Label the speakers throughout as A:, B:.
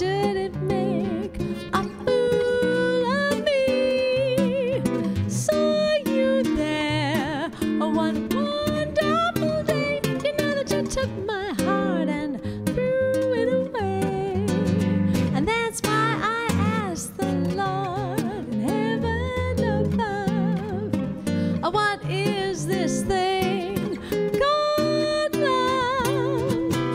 A: should it make a fool of me? Saw you there one wonderful day. You know that you took my heart and threw it away. And that's why I asked the Lord in heaven above, what is this thing called love?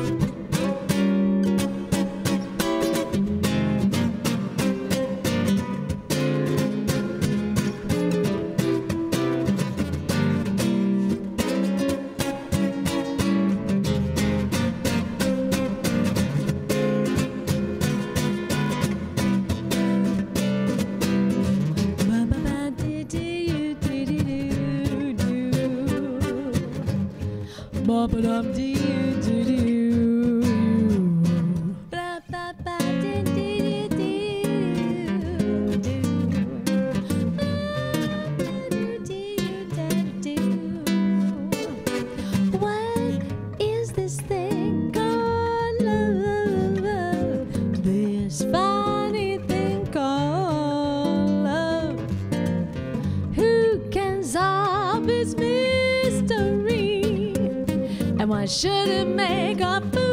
A: What is this thing called love? This funny thing called love. Who can solve its mystery? And why should it make a fool